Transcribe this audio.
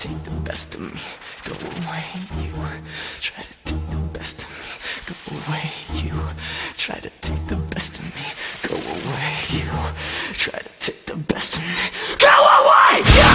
take the best of me, go away. You try to take the best of me, go away. You try to take the best of me, go away. You try to take the best of me, go away.